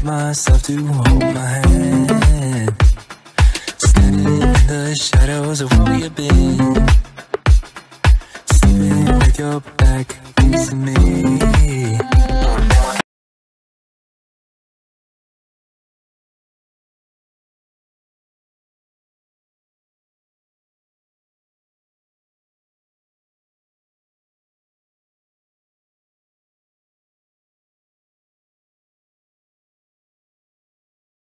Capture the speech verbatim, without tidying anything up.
myself to hold my hand, standing in the shadows of where you've been, sleeping with your back facing me.